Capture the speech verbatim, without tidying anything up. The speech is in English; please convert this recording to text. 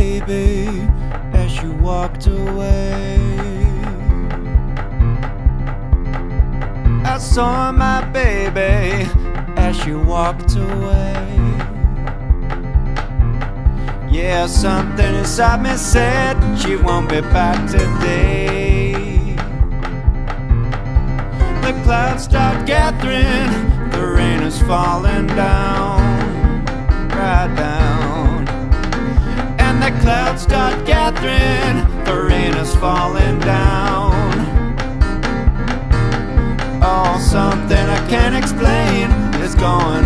baby as she walked away. I saw my baby as she walked away. Yeah, something inside me said she won't be back today. The clouds start gathering, the rain is falling down, right down. And the clouds start gathering, the rain is falling down. Oh, something I can't explain is going